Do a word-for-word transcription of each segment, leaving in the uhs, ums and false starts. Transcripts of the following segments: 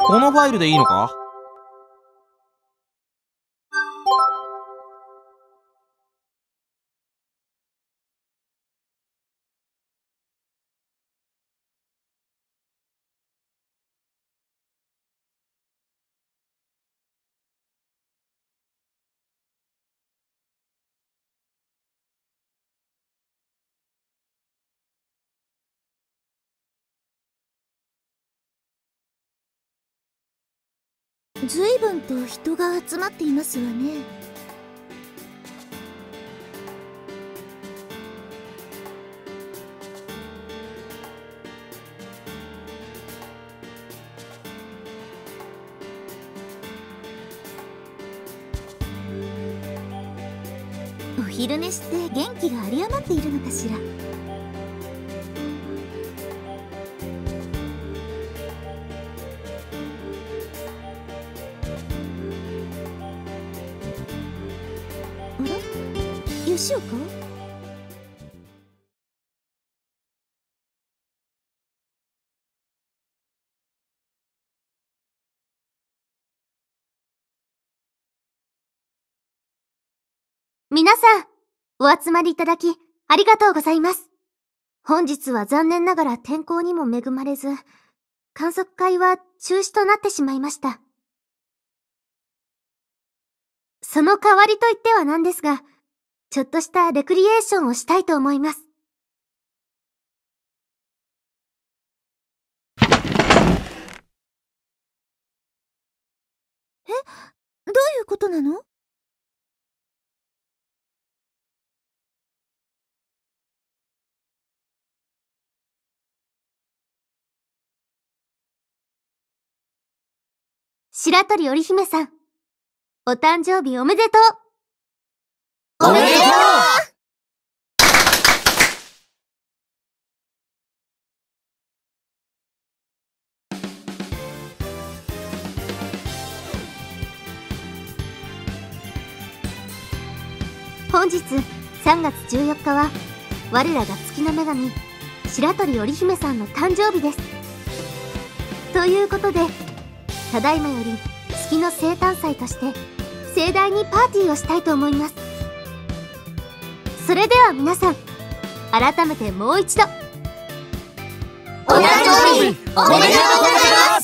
このファイルでいいのか？ ずいぶんと人が集まっていますわね。お昼寝して元気が有り余っているのかしら。吉岡？ 皆さん、お集まりいただきありがとうございます。本日は残念ながら天候にも恵まれず、観測会は中止となってしまいました。その代わりといってはなんですが、ちょっとしたレクリエーションをしたいと思います。 え？どういうことなの？ 白鳥織姫さん、お誕生日おめでとう！ おめでとう！ 本日さんがつじゅうよっかは我らが月の女神白鳥織姫さんの誕生日です。ということで、ただいまより月の生誕祭として盛大にパーティーをしたいと思います。それでは皆さん、改めてもう一度お誕生日おめでとうございます。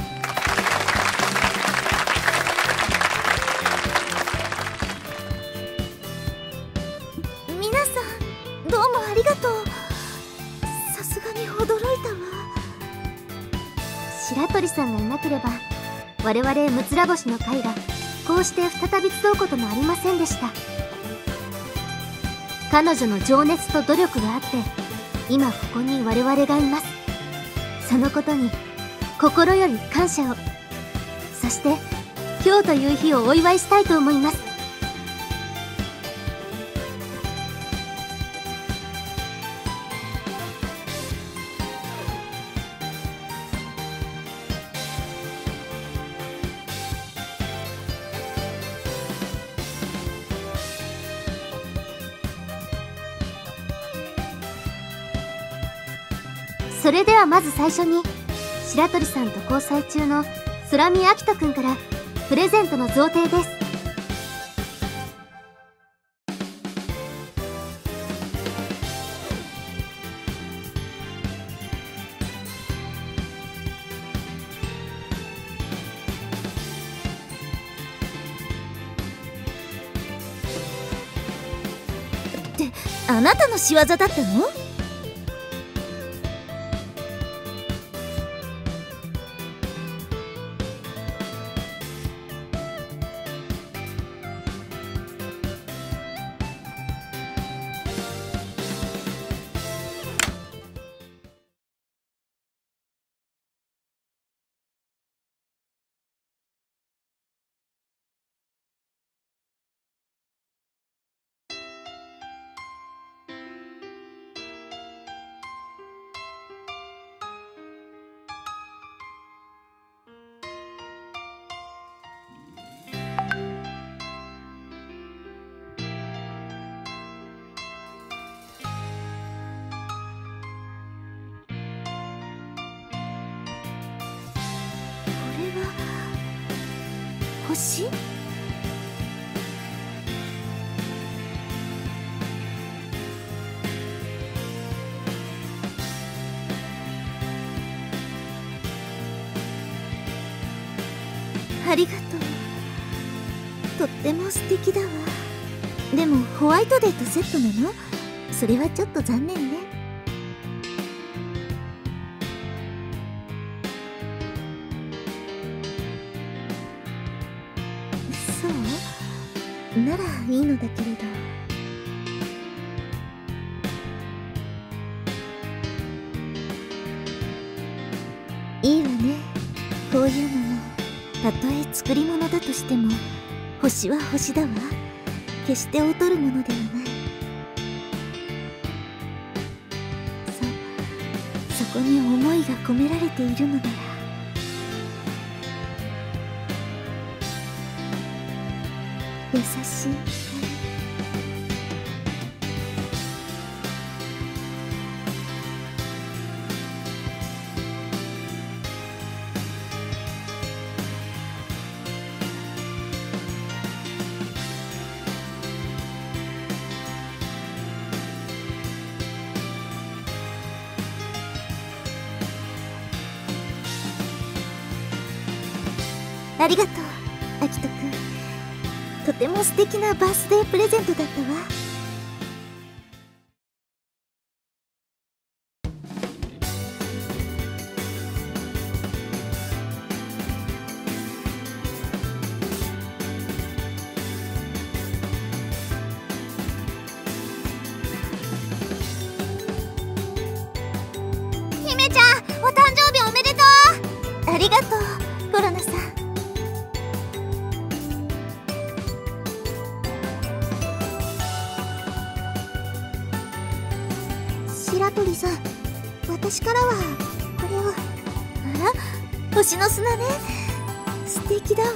皆さんどうもありがとう。さすがに驚いたわ。 白鳥さんがいなければ我々六つら星の会がこうして再び集うこともありませんでした。彼女の情熱と努力があって今ここに我々がいます。そのことに心より感謝を。そして今日という日をお祝いしたいと思います。それではまず最初に白鳥さんと交際中の空見明人くんからプレゼントの贈呈です。 ってあなたの仕業だったの？ 星？ありがとう。とっても素敵だわ。でもホワイトデーとセットなの？それはちょっと残念ね。そうならいいのだけれど。いいわね、こういうのも。たとえ作り物だとしても星は星だわ。決して劣るものではない。そ、そこに思いが込められているのなら。優しい。ありがとう、アキトくん。とても素敵なバースデープレゼントだったわ。姫ちゃん、お誕生日おめでとう。ありがとう、コロナさん。白鳥さん、私からはこれを。あら、星の砂ね。素敵だわ。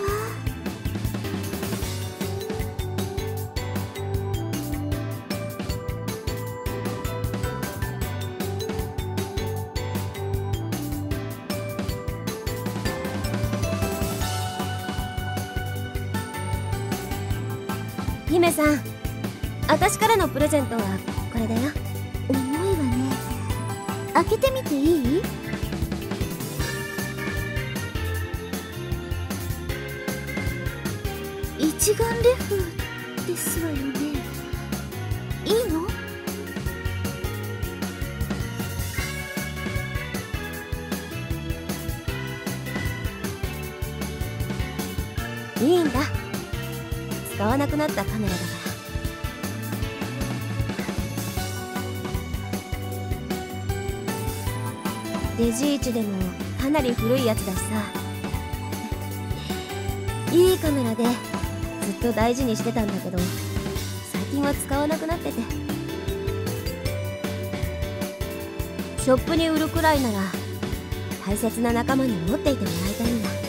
姫さん、私からのプレゼントはこれだよ。 重いわね。開けてみていい？一眼レフですわよね。いいの？ いいんだ。使わなくなったカメラだから。デジイチでもかなり古いやつだしさ。いいカメラでずっと大事にしてたんだけど、最近は使わなくなってて。ショップに売るくらいなら大切な仲間に持っていてもらいたいんだ。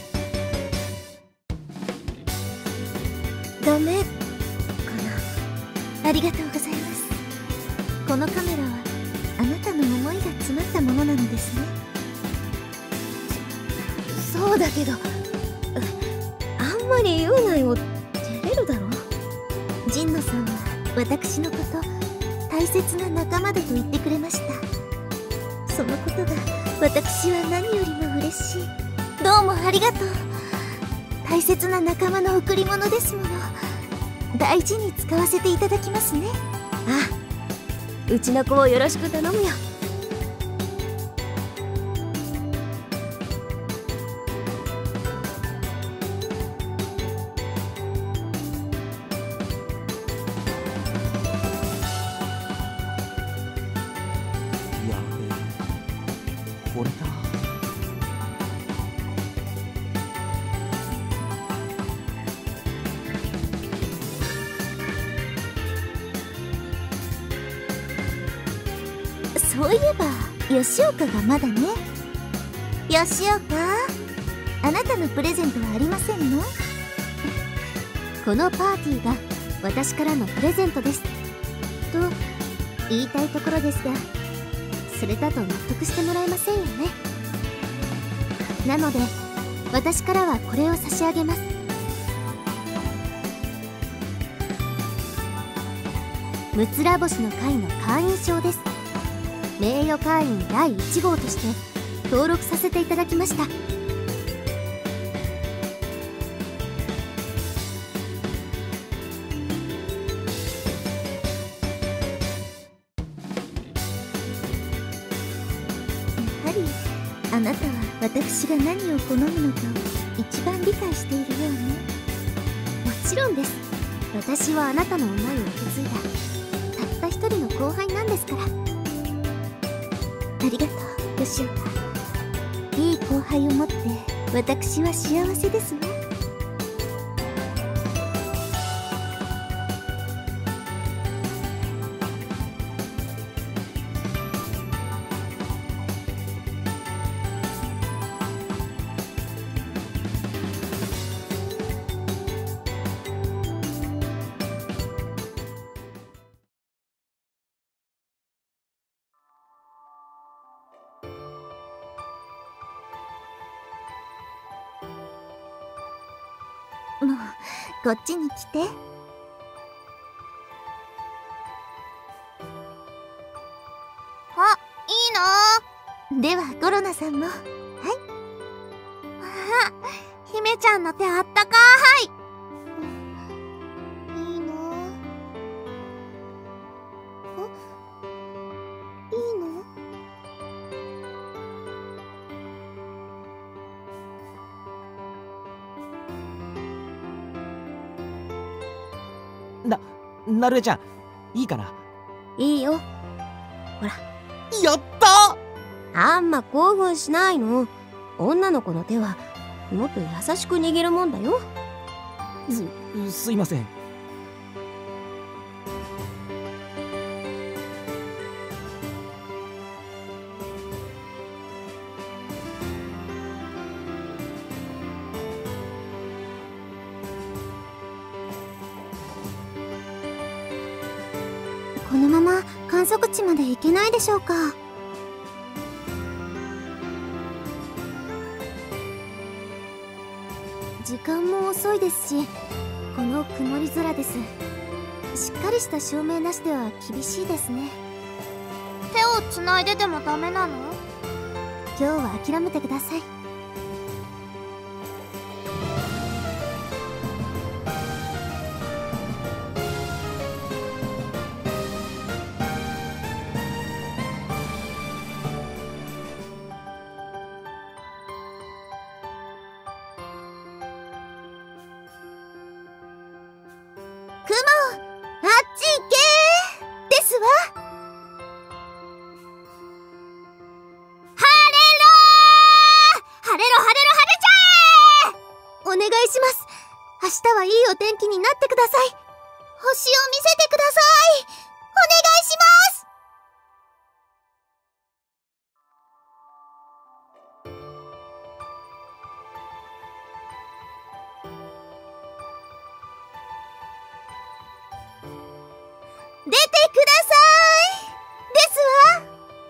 ダメかな。ありがとうございます。このカメラはあなたの思いが詰まったものなのですね。 そ、そうだけど、あんまり言うなよ。照れるだろ。 神野さんは私のこと大切な仲間だと言ってくれました。そのことが私は何よりも嬉しい。どうもありがとう。大切な仲間の贈り物ですもの。大事に使わせていただきますね。 ああ、うちの子をよろしく頼むよ。 やべえ、これだ。 そういえば吉岡がまだね。吉岡、あなたのプレゼントはありませんの？このパーティーが私からのプレゼントですと言いたいところですが、それだと納得してもらえませんよね。なので私からはこれを差し上げます。 むつら星の会の会員証です。名誉会員だいいち号として登録させていただきました。 あなたは私が何を好むのか一番理解しているようね。 もちろんです。私はあなたの思いを受け継いだたった一人の後輩なんですから。 ありがとう吉岡。いい後輩を持って私は幸せですわ。もうこっちに来て。 あ、いいの？ ではコロナさんも。はい。 あ、姫ちゃんの手あったかーい。いいの？あ、いいの？ な、なるえちゃん、いいかな？ いいよ。ほら。 やったー！ あんま興奮しないの。女の子の手はもっと優しく握るもんだよ。 す、すいません。 このまま観測地まで行けないでしょうか。 時間も遅いですし、この曇り空です。しっかりした照明なしでは厳しいですね。 手をつないででもダメなの？ 今日は諦めてください。 雲、あっち行けーですわ。 晴れろー！晴れろ晴れろ晴れちゃえ！ お願いします。明日はいいお天気になってください。 星を見せてください。お願いします。 出てくださいですわ。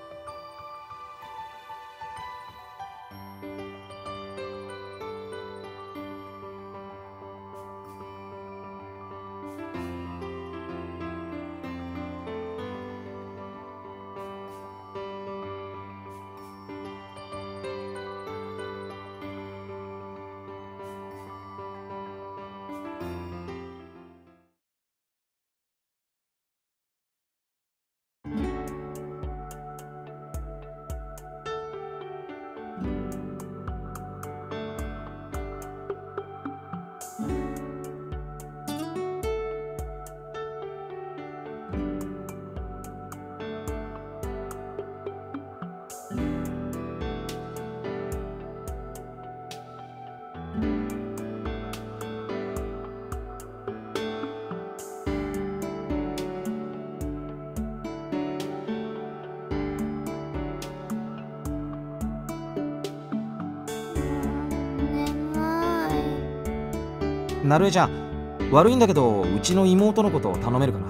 なるえちゃん、悪いんだけどうちの妹のことを頼めるかな？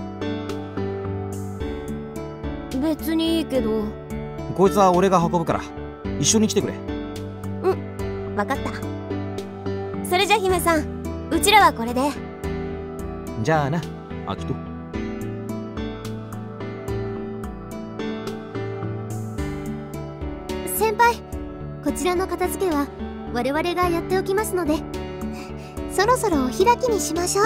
別にいいけど。 こいつは俺が運ぶから一緒に来てくれ。 うん、わかった。それじゃ姫さん、うちらはこれで。 じゃあな、アキト。 先輩、こちらの片付けは我々がやっておきますので、そろそろお開きにしましょう。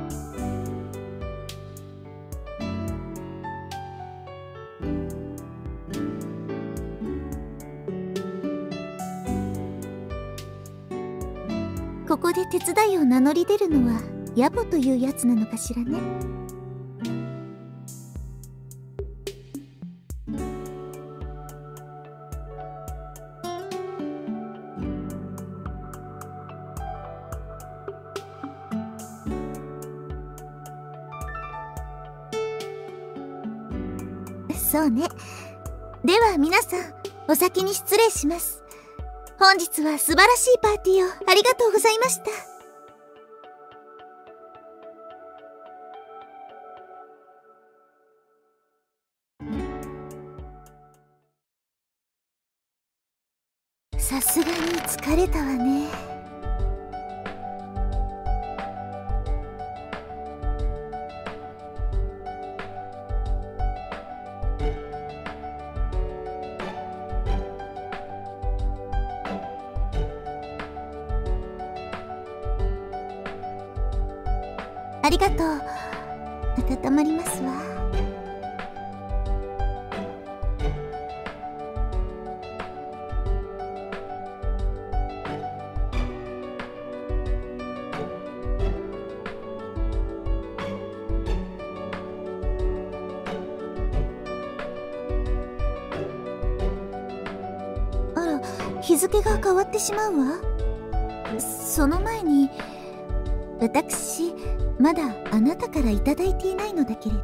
ここで手伝いを名乗り出るのは野暮というやつなのかしらね。そうね。では皆さん、お先に失礼します。本日は素晴らしいパーティーをありがとうございました。さすがに疲れたわね。ありがとう。温まりますわ。あら、日付が変わってしまうわ。その前に、私まだあなたからいただいていないのだけれど。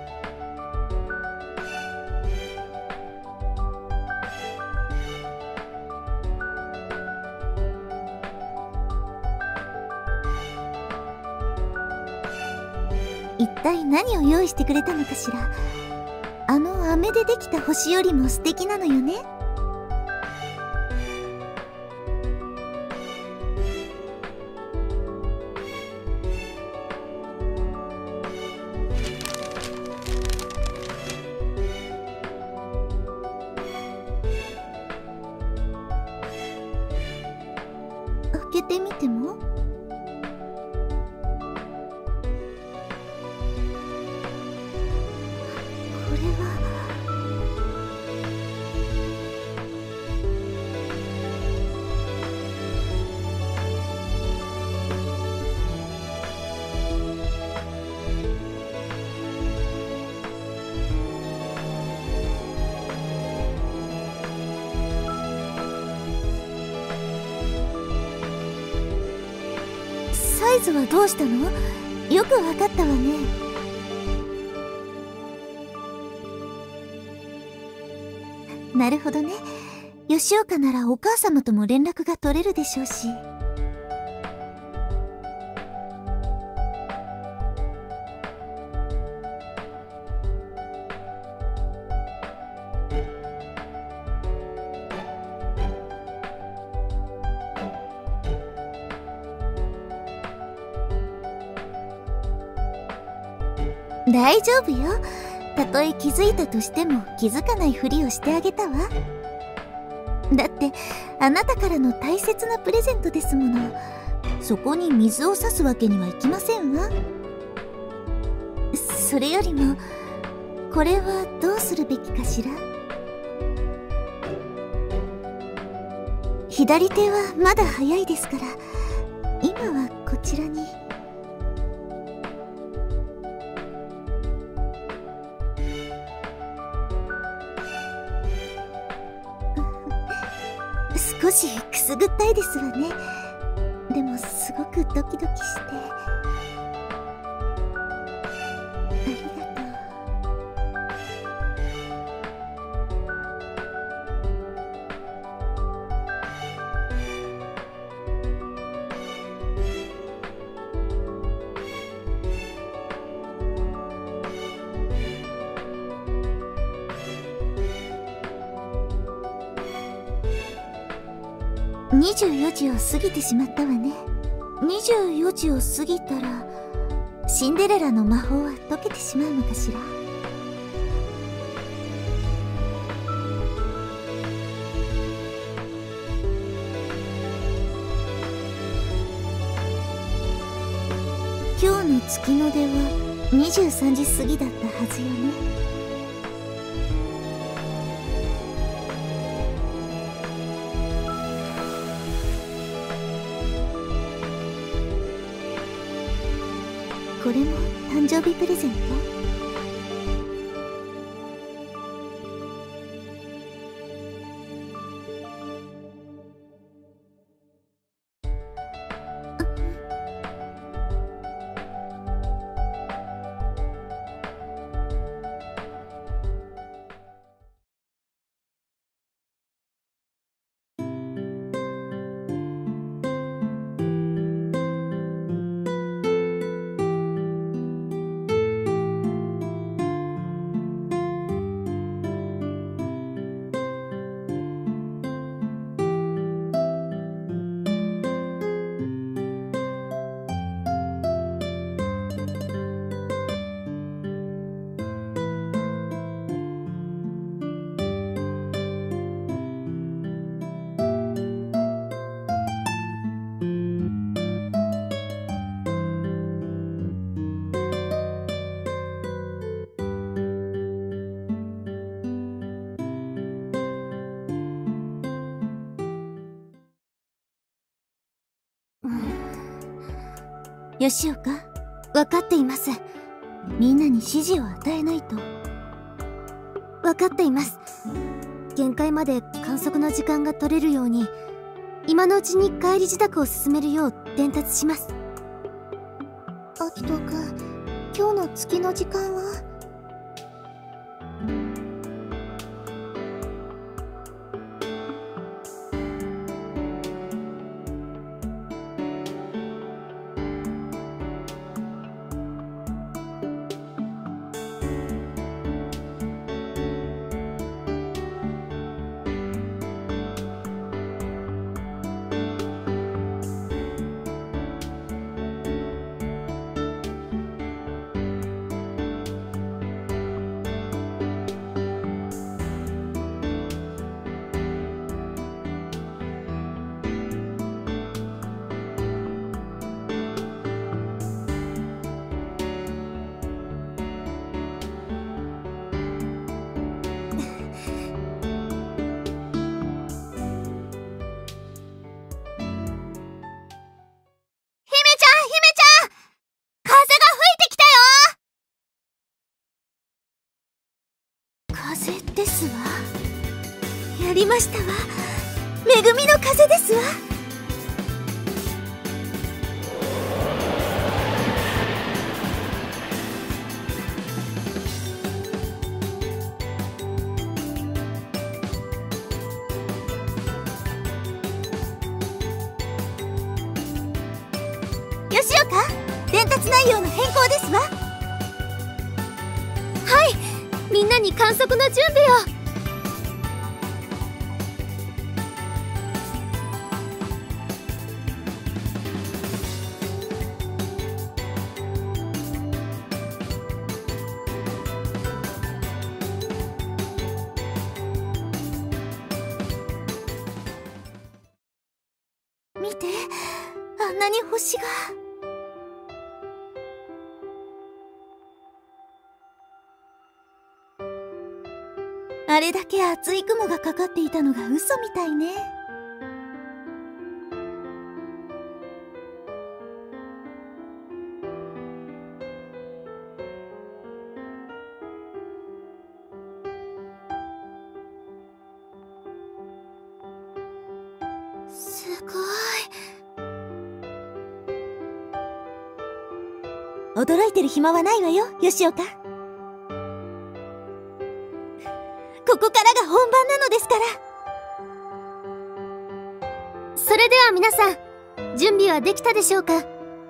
一体何を用意してくれたのかしら。あの飴でできた星よりも素敵なのよね。開けてみても？これはサイズはどうしたの？よくわかったわね。なるほどね。吉岡ならお母様とも連絡が取れるでしょうし。大丈夫よ。たとえ気づいたとしても気づかないふりをしてあげたわ。だってあなたからの大切なプレゼントですもの。そこに水を差すわけにはいきませんわ。それよりもこれはどうするべきかしら。左手はまだ早いですから、今はこちらに。少しくすぐったいですわね。でもすごくドキドキして。ありがとう。にじゅうよじを過ぎてしまったわね。にじゅうよじを過ぎたらシンデレラの魔法は解けてしまうのかしら。 の月の出はにじゅうさんじ過ぎだったはずよね。これも誕生日プレゼント？吉岡、分かっています。みんなに指示を与えないと。分かっています。限界まで観測の時間が取れるように、今のうちに帰り支度を進めるよう伝達します。 アキト君、今日の月の時間は？ 風ですわ。やりましたわ。恵みの風ですわ。吉岡、伝達内容の変更ですわ。 はい、みんなに観測の準備を。 見て、あんなに星が。あれだけ厚い雲がかかっていたのが嘘みたいね。すごい。驚いてる暇はないわよ、吉岡。ここからが本番なのですから。 それでは皆さん、準備はできたでしょうか？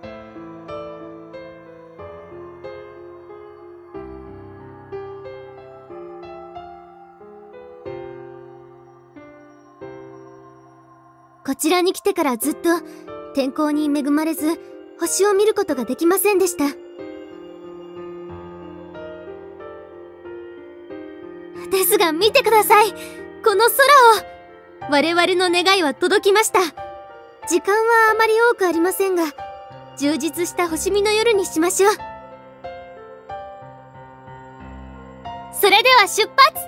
こちらに来てからずっと天候に恵まれず、星を見ることができませんでした。ですが見てください、この空を。我々の願いは届きました。時間はあまり多くありませんが、 充実した星見の夜にしましょう。それでは出発。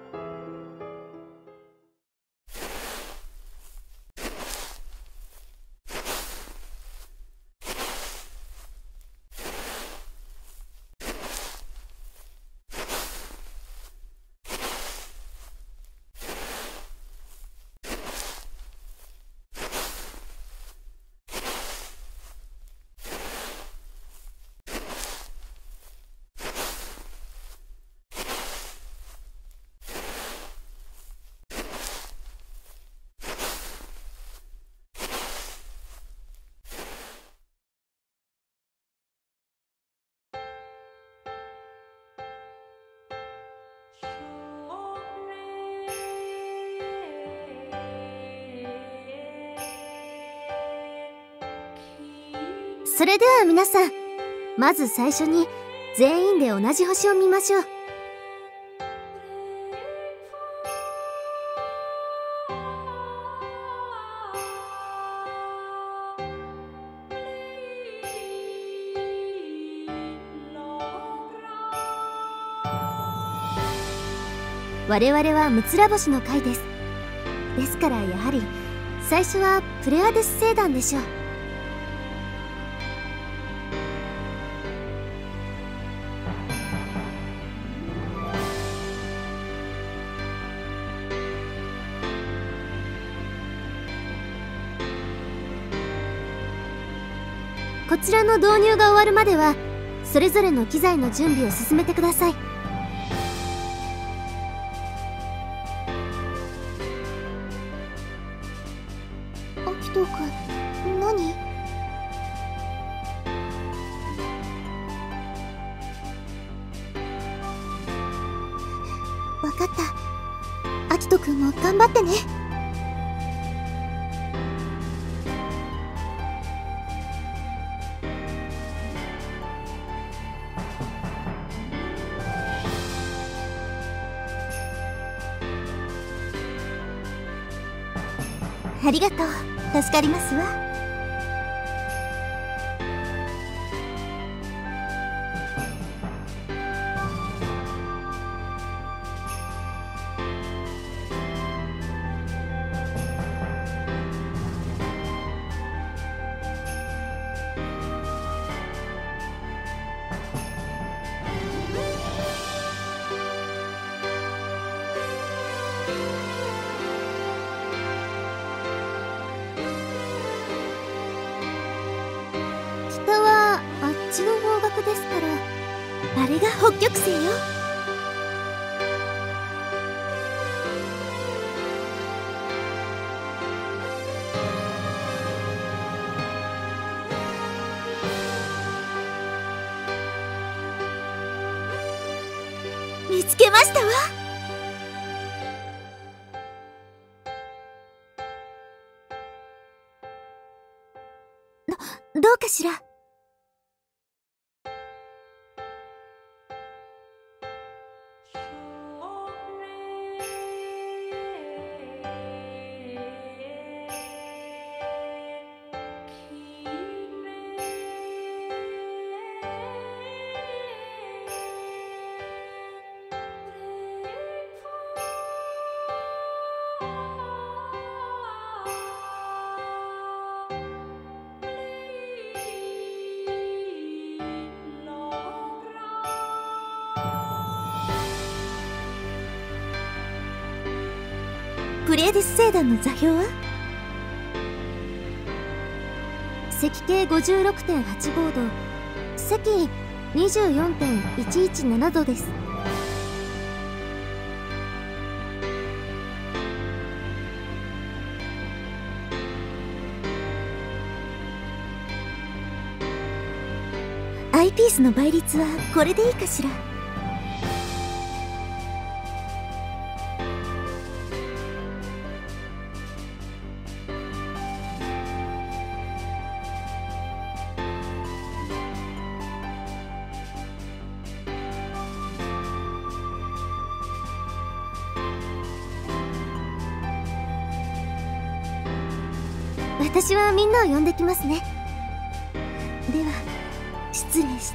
それでは皆さん、まず最初に全員で同じ星を見ましょう。我々はムツラ星の会です。ですからやはり最初はプレアデス星団でしょう。こちらの導入が終わるまではそれぞれの機材の準備を進めてください。 アキト君、何？わかった。アキト君も頑張ってね。ありがとう。助かりますわ。あっちの方角ですから、あれが北極星よ。見つけましたわ。ど、どうかしら。プレーデス星団の座標は赤径 ごじゅうろくてんはちごど、赤 にじゅうよんてんいちいちななどです。アイピースの倍率はこれでいいかしら。私はみんなを呼んできますね。 では失礼して。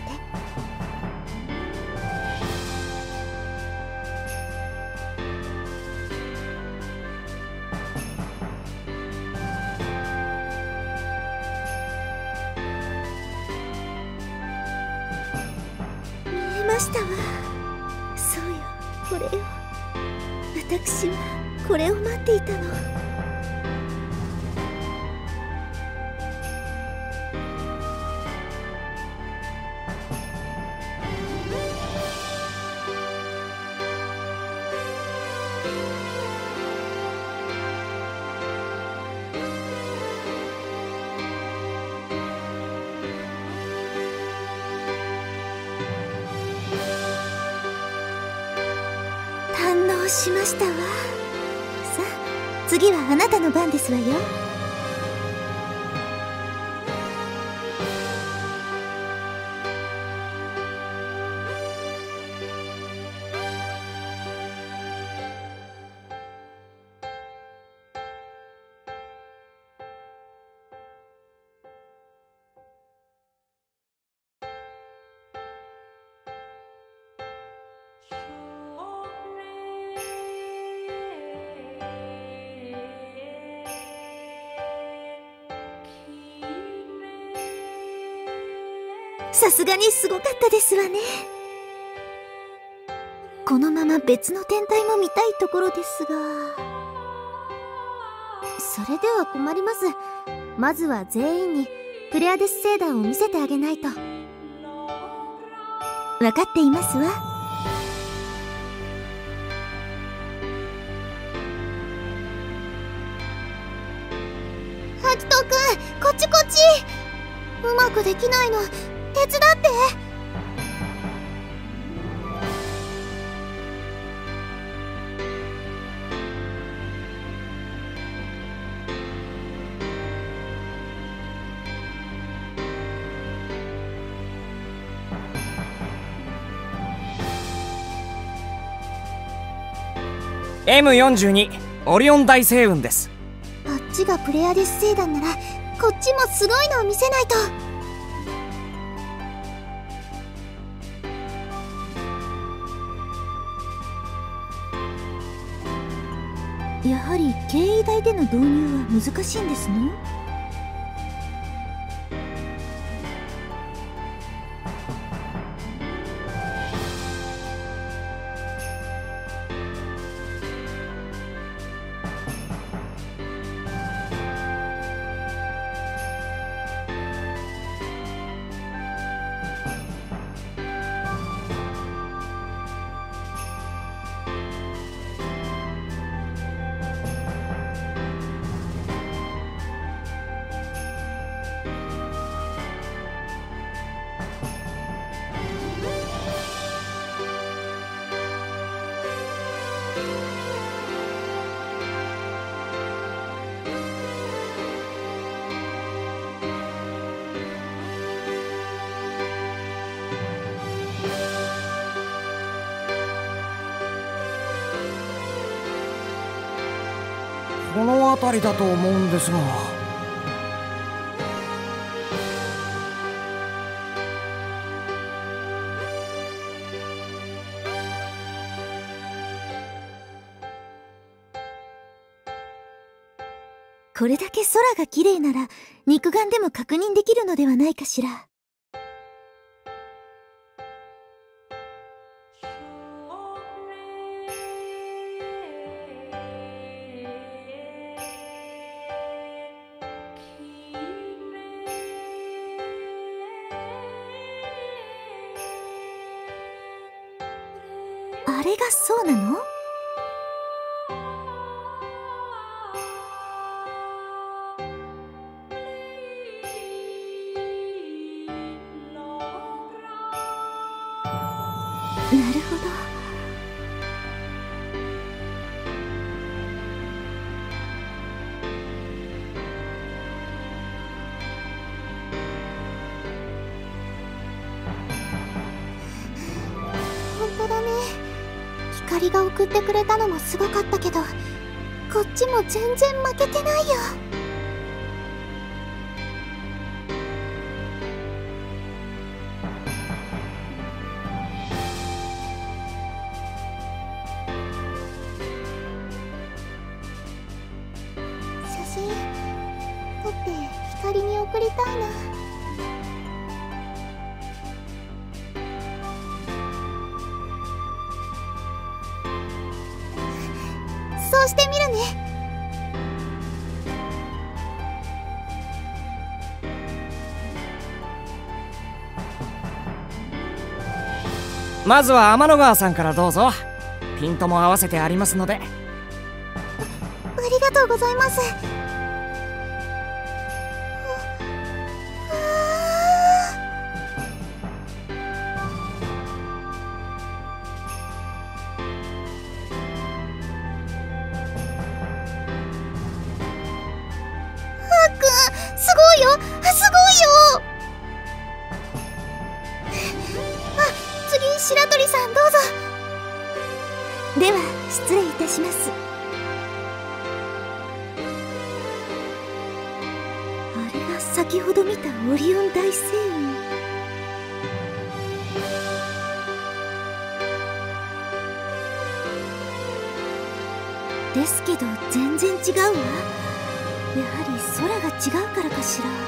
見えましたわ。そうよ、これよ。私はこれを待っていたの。堪能しましたわ。さあ、次はあなたの番ですわよ。さすがにすごかったですわね。このまま別の天体も見たいところですが。それでは困ります。まずは全員にプレアデス星団を見せてあげないと。分かっていますわ。ハキトくん、こっちこっち。うまくできないの。手伝って。 エムよんじゅうに オリオン大星雲です。 あっちがプレアデス星団ならこっちもすごいのを見せないと。やはり経緯台での導入は難しいんですね。 この辺りだと思うんですが。 これだけ空が綺麗なら肉眼でも確認できるのではないかしら。あれがそうなの？なるほど。本当だね。光が送ってくれたのもすごかったけど、こっちも全然負けてないよ。 撮って光に送りたいな。そうしてみるね。 まずは天の川さんからどうぞ。ピントも合わせてありますので。あ、 ありがとうございます。すごいよ、すごいよ。あ、次白鳥さんどうぞ。では失礼いたします。あれが先ほど見たオリオン大星雲。ですけど全然違うわ。やはり空が違うからかしら。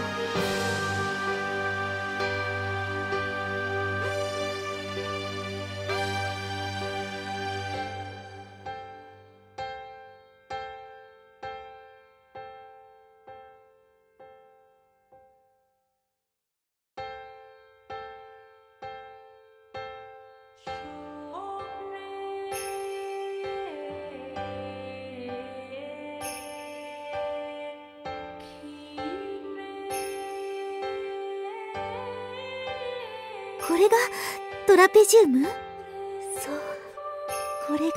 これがトラペジウム？そう、これが。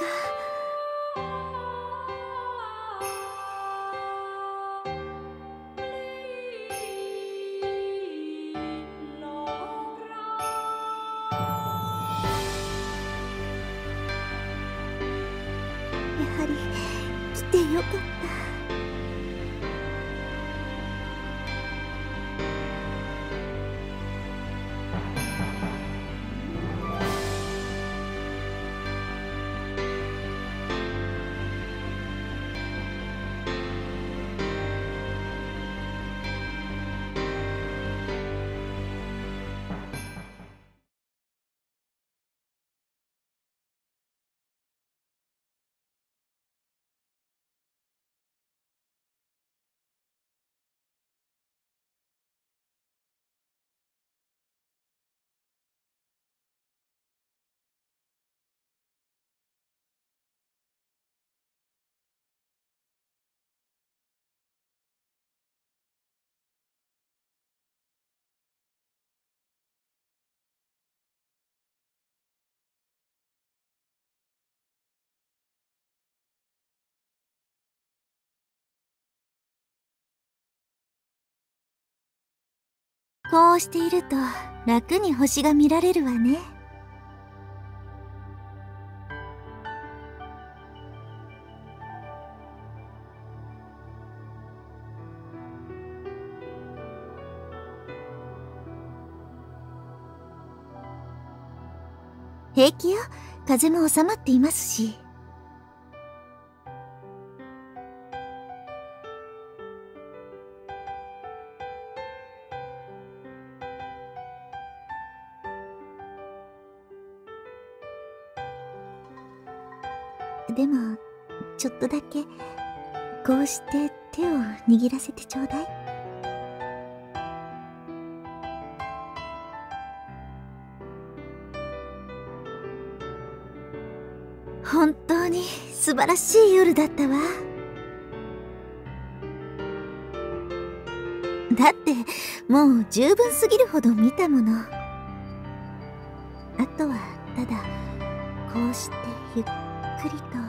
やはり来てよかった。こうしていると楽に星が見られるわね。平気よ、風も収まっていますし。でもちょっとだけこうして手を握らせてちょうだい。本当に素晴らしい夜だったわ。だってもう十分すぎるほど見たもの。あとはただこうしてゆっくりと。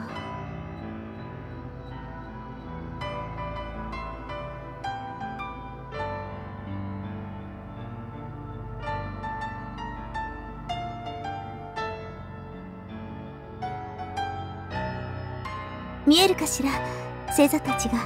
見えるかしら、星座たちが。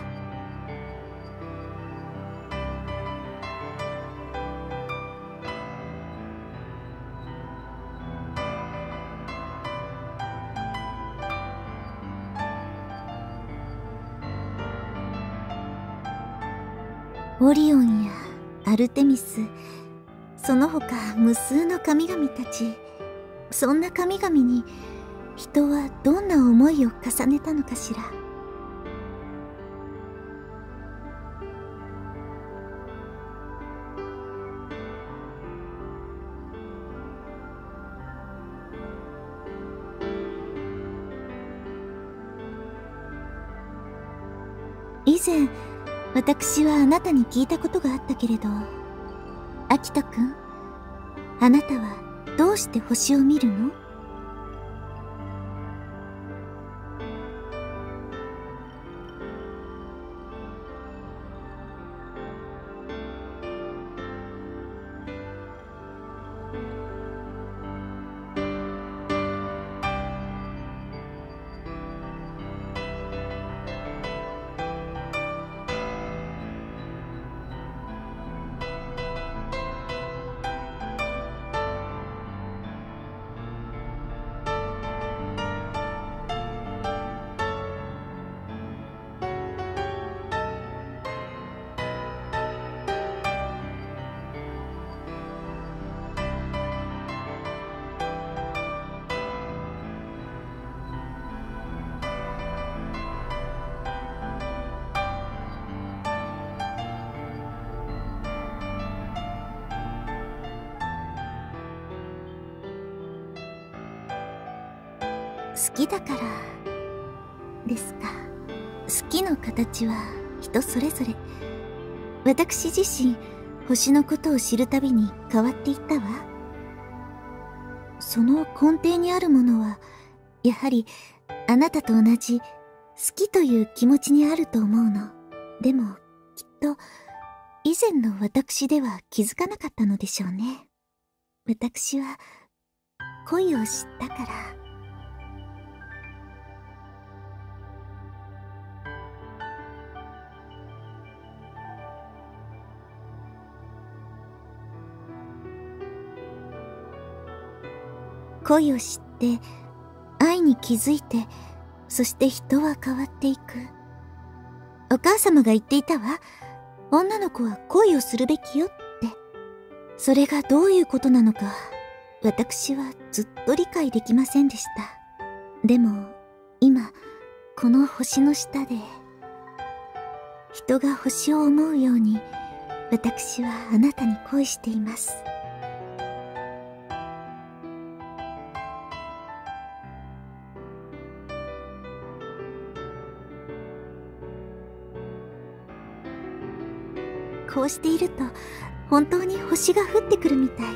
オリオンやアルテミス、その他無数の神々たち、そんな神々に人はどんな思いを重ねたのかしら。以前、私はあなたに聞いたことがあったけれど、アキトくん、あなたはどうして星を見るの？好きだからですか。好きの形は人それぞれ。私自身、星のことを知るたびに変わっていったわ。その根底にあるものは、やはりあなたと同じ好きという気持ちにあると思うの。でもきっと以前の私では気づかなかったのでしょうね。私は恋を知ったから。恋を知って愛に気づいて、そして人は変わっていく。お母様が言っていたわ。女の子は恋をするべきよって。それがどういうことなのか、私はずっと理解できませんでした。でも今この星の下で、人が星を思うように、私はあなたに恋しています。こうしていると本当に星が降ってくるみたい。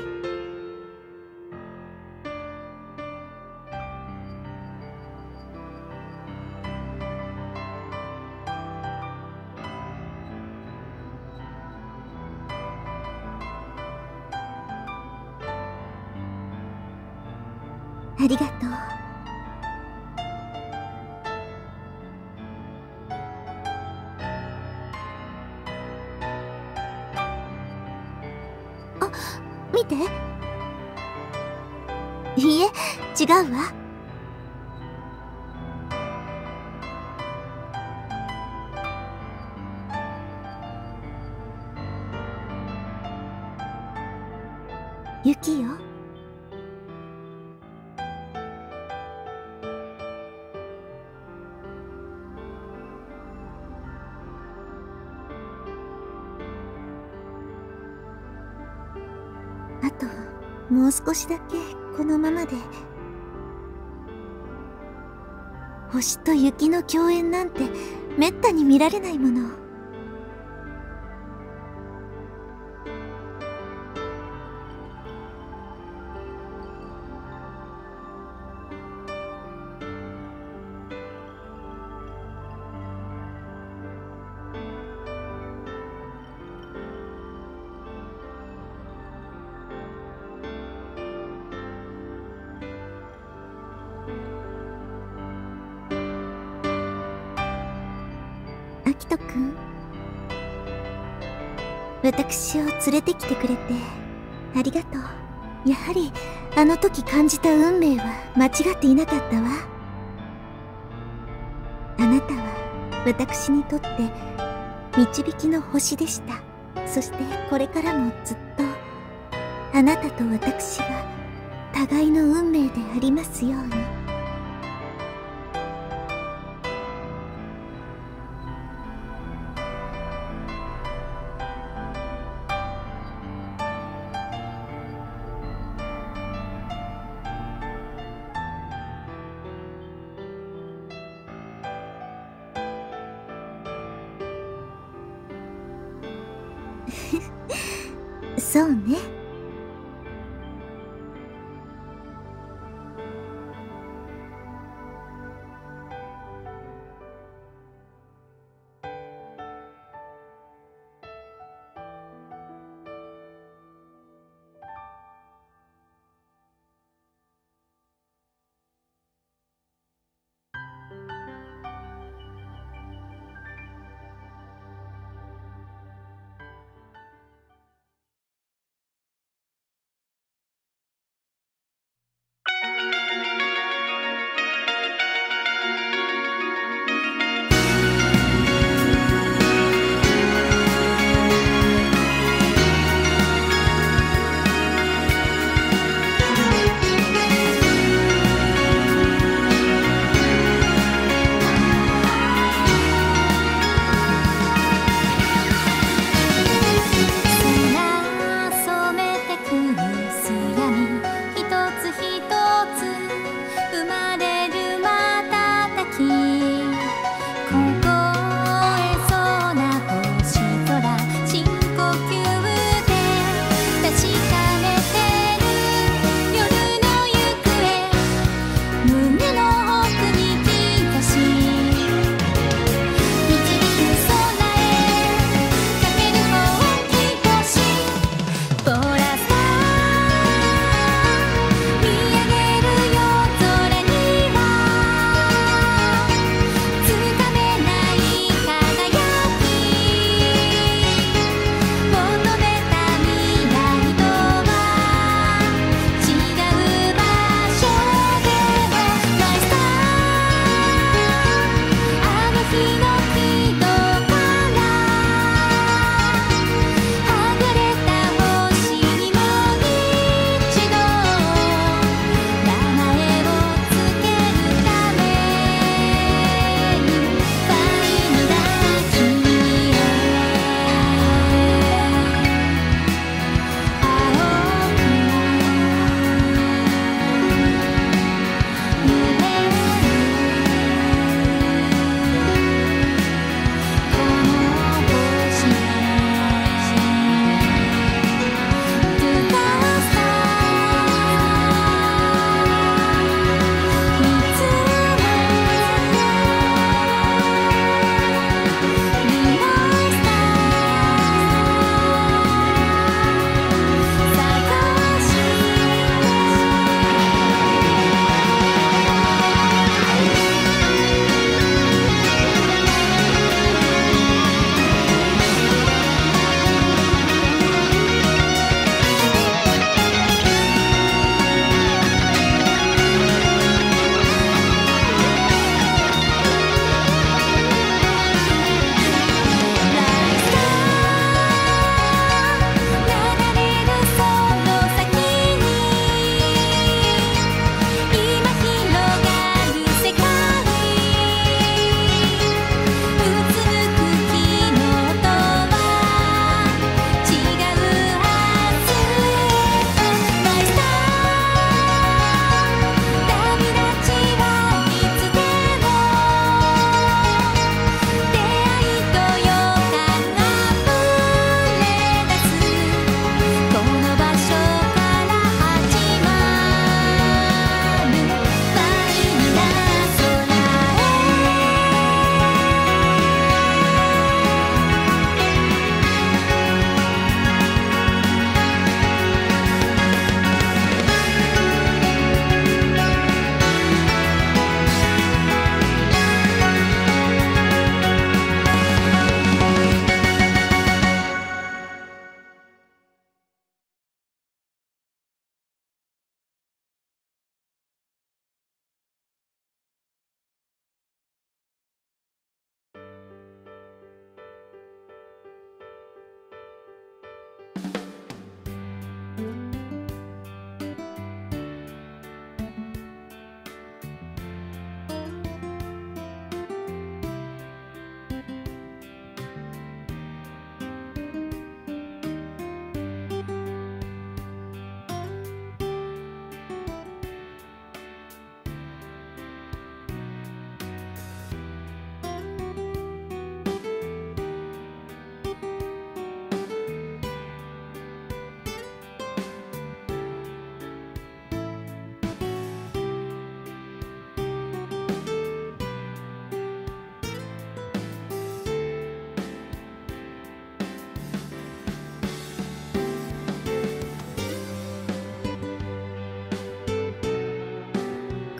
ありがとう。見て。いいえ、違うわ。雪よ。あともう少しだけこのままで。星と雪の共演なんてめったに見られないもの。アキトくん、私を連れてきてくれてありがとう。やはりあの時感じた運命は間違っていなかったわ。あなたは私にとって導きの星でした。 そしてこれからもずっとあなたと私が互いの運命でありますように。そうね。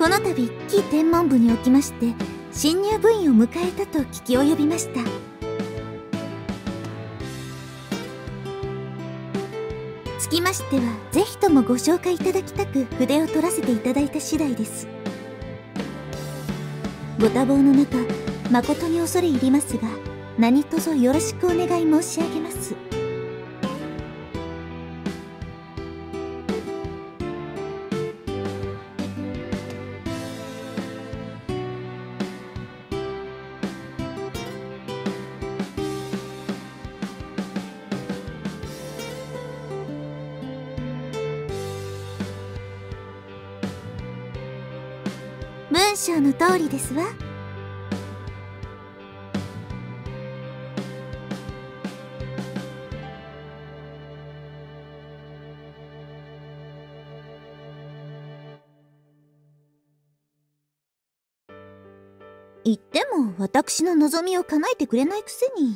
この度貴天文部におきまして新入部員を迎えたと聞き及びました。つきましてはぜひともご紹介いただきたく筆を取らせていただいた次第です。ご多忙の中誠に恐れ入りますが、何卒よろしくお願い申し上げます。文章の通りですわ。言っても私の望みを叶えてくれないくせに。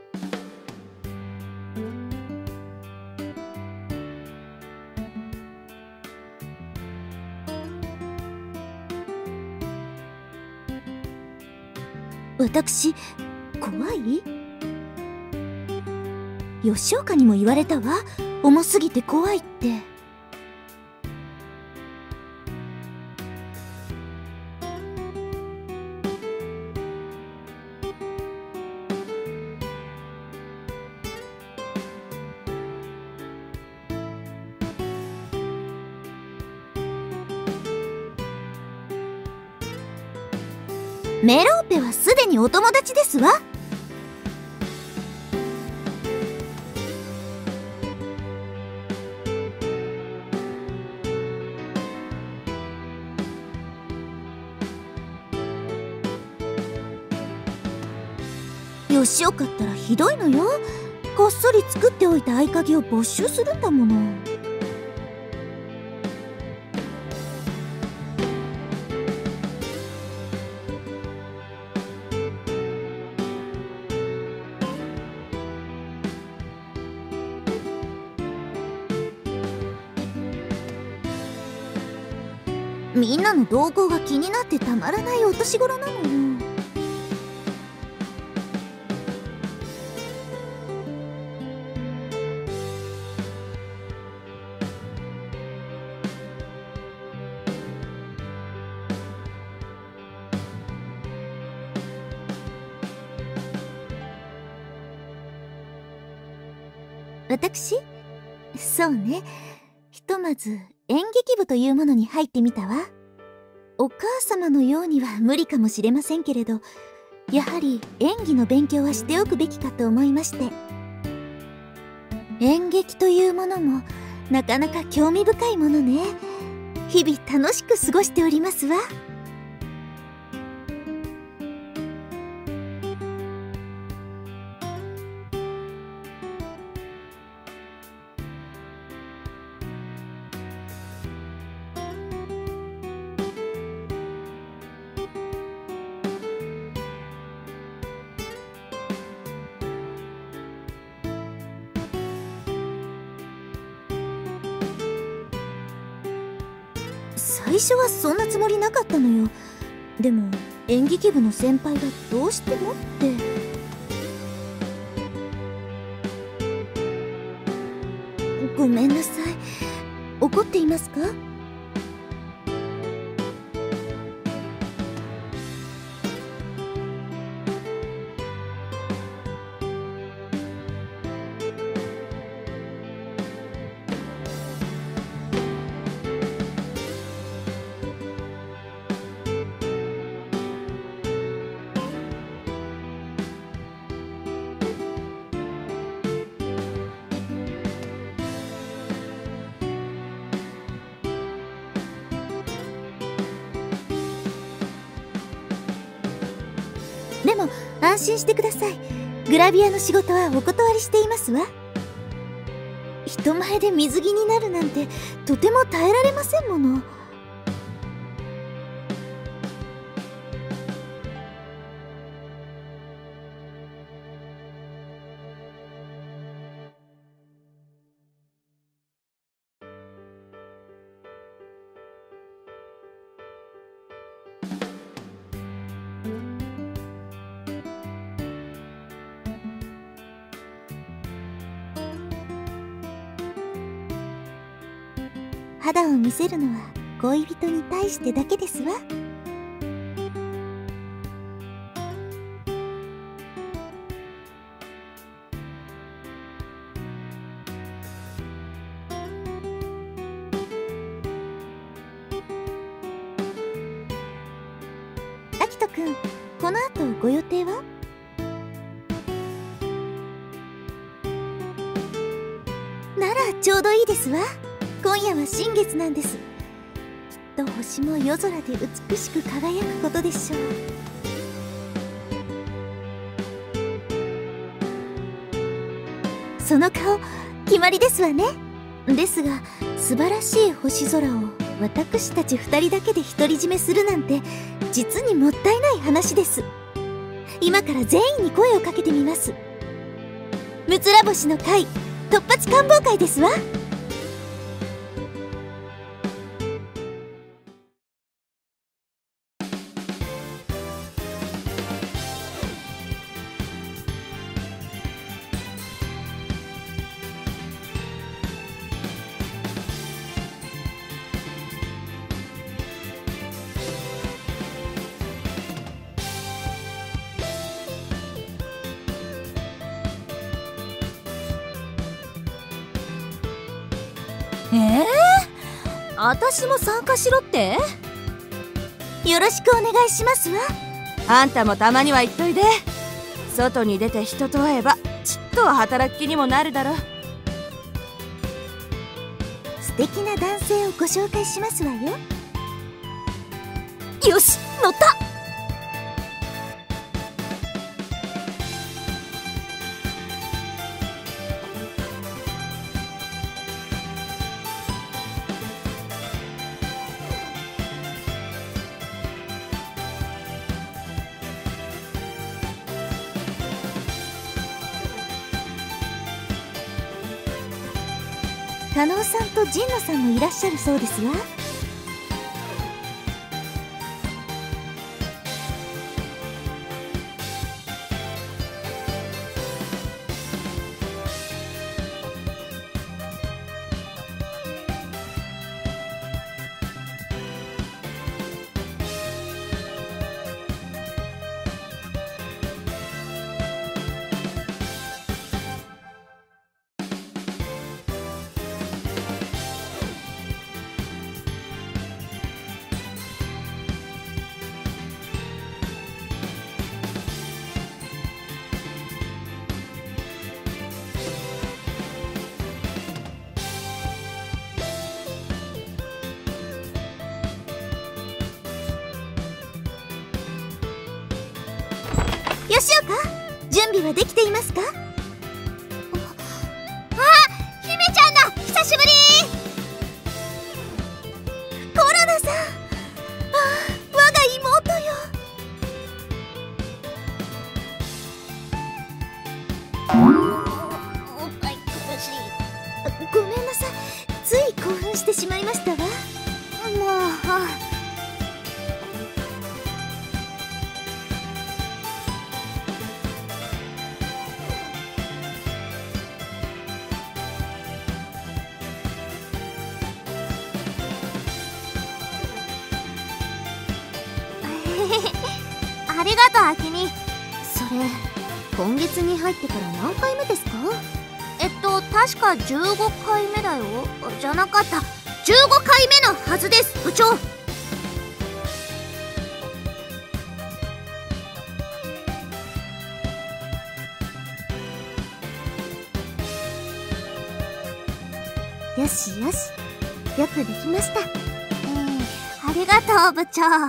私怖い？吉岡にも言われたわ。重すぎて怖いって。メローペはすでにお友達ですわ。吉岡ったらひどいのよ。こっそり作っておいた合鍵を没収するんだもの。みんなの動向が気になってたまらないお年頃なのよ。私？そうね。ひとまず演劇部というものに入ってみたわ。お母様のようには無理かもしれませんけれど、やはり演技の勉強はしておくべきかと思いまして。演劇というものもなかなか興味深いものね。日々楽しく過ごしておりますわ。最初はそんなつもりなかったのよ。でも演劇部の先輩がどうしてもって。ごめんなさい。怒っていますか？でも安心してください。グラビアの仕事はお断りしていますわ。人前で水着になるなんてとても耐えられませんもの。 肌を見せるのは恋人に対してだけですわ。あきとくん、この後ご予定は？ならちょうどいいですわ。今夜は新月なんです。きっと星も夜空で美しく輝くことでしょう。その顔決まりですわね。ですが素晴らしい星空を私たち二人だけで独り占めするなんて実にもったいない話です。今から全員に声をかけてみます。むつら星の会突発官房会ですわ。 ええー、私も参加しろって？ よろしくお願いしますわ。 あんたもたまには言っといで。外に出て人と会えばちっとは働く気にもなるだろう。 素敵な男性をご紹介しますわよ。 よし、乗った。 加納さんと神野さんもいらっしゃるそうですわ。吉岡、準備はできていますか？あ、姫ちゃんだ、久しぶり。コロナさん、あ、我が妹よ。おっぱい苦しい。ごめんなさい、つい興奮してしまいましたわ。もう、あありがとう、あきに。それ、今月に入ってから何回目ですか？えっと、確かじゅうごかいめだよ。じゃなかった。じゅうごかいめのはずです、部長。よしよし、よくできました。ええ、ありがとう、部長。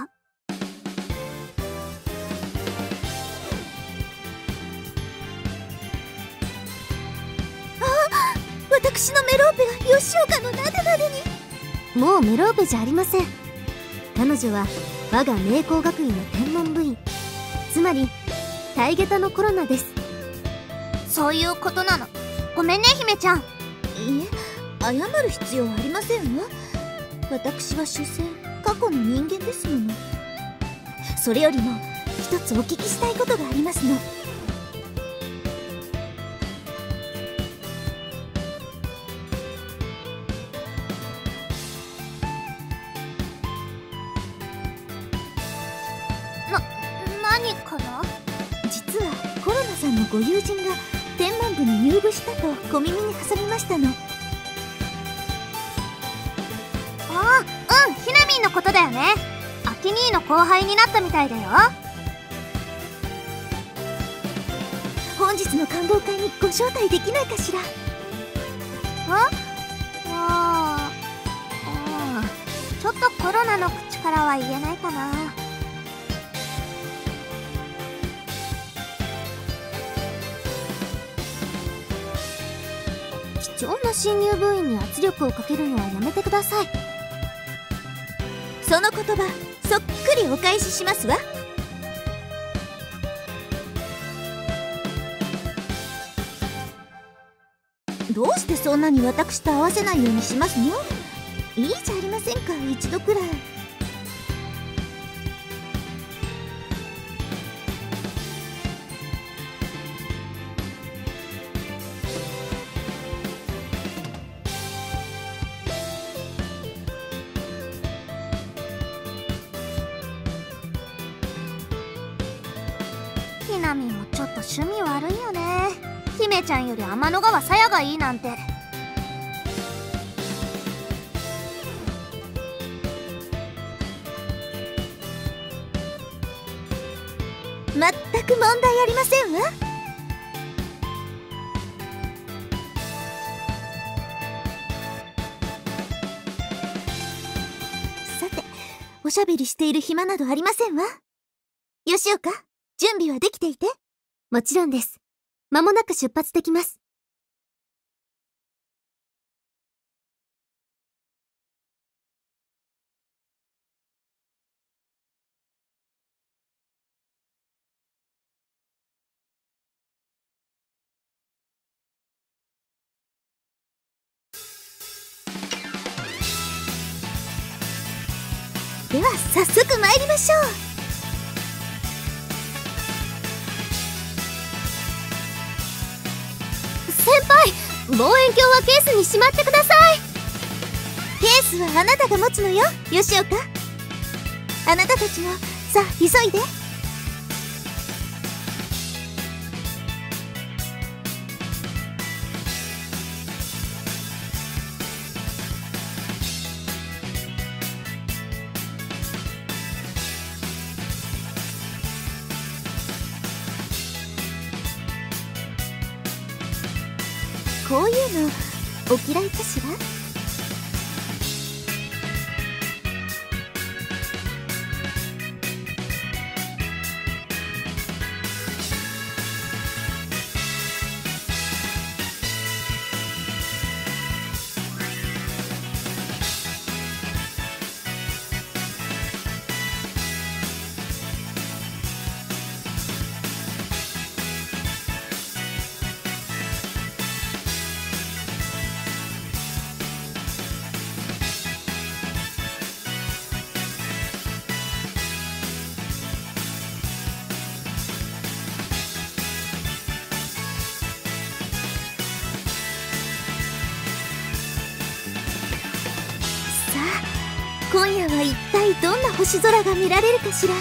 私のメローペが吉岡のなでなでに。もうメローペじゃありません。彼女は我が明光学院の天文部員、つまりタイゲタのコロナです。そういうことなの。ごめんね、姫ちゃん。いえ、謝る必要はありませんわ。私は所詮過去の人間ですもの。それよりも一つお聞きしたいことがありますの。 何かな。実はコロナさんのご友人が天文部に入部したと小耳に挟みましたの。 ああ、うん、ひなみんのことだよね。アキ兄の後輩になったみたいだよ。 本日の観望会にご招待できないかしら。 あああ、ちょっとコロナの口からは言えないかな。 貴重な新入部員に圧力をかけるのはやめてください。その言葉そっくりお返ししますわ。どうしてそんなに私と合わせないようにしますの？いいじゃありませんか、一度くらい。 ひなみんもちょっと趣味悪いよね。姫ちゃんより天の川さやがいいなんて。 まったく問題ありませんわ。さて、おしゃべりしている暇などありませんわ。吉岡、準備はできていて？ もちろんです。間もなく出発できます。 では早速参りましょう。 先輩、望遠鏡はケースにしまってください。 ケースはあなたが持つのよ、吉岡。あなたたちもさあ急いで。こういうのお嫌いかしら？今夜は一体どんな星空が見られるかしら。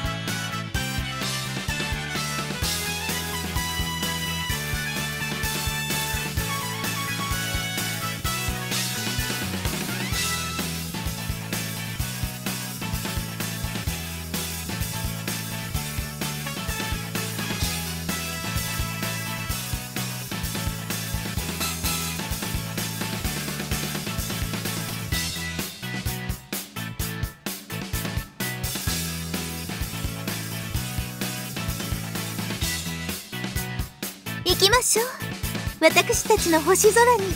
行きましょう、私たちの星空に。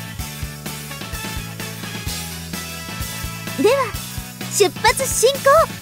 では出発進行。